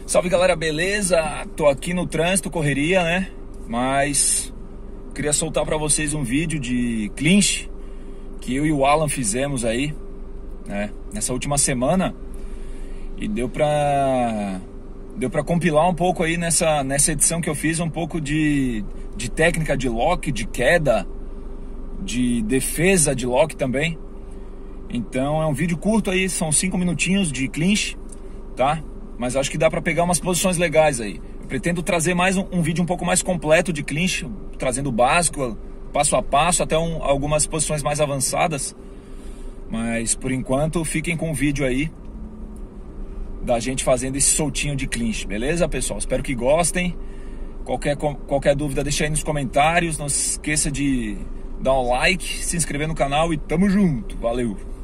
Salve galera, beleza? Tô aqui no trânsito, correria, né? Mas queria soltar pra vocês um vídeo de clinch que eu e o Alan fizemos aí, né? Nessa última semana. E deu pra compilar um pouco aí nessa edição que eu fiz, um pouco de técnica de lock, de queda, de defesa de lock também. Então é um vídeo curto aí, são 5 minutinhos de clinch, tá? Mas acho que dá pra pegar umas posições legais aí. Eu pretendo trazer mais um vídeo um pouco mais completo de clinch, trazendo o básico, passo a passo, até algumas posições mais avançadas. Mas por enquanto fiquem com o vídeo aí da gente fazendo esse soltinho de clinch, beleza, pessoal? Espero que gostem. Qualquer dúvida deixa aí nos comentários. Não se esqueça de dar um like, se inscrever no canal e tamo junto. Valeu!